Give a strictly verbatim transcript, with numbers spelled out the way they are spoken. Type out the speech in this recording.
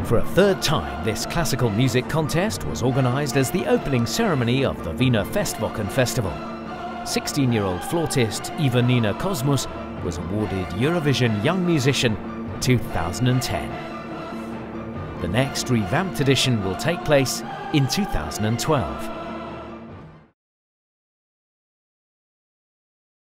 For a third time, this classical music contest was organised as the opening ceremony of the Wiener Festwochen Festival. sixteen-year-old flautist Ivanina Kosmus was awarded Eurovision Young Musician two thousand ten. The next revamped edition will take place in two thousand twelve.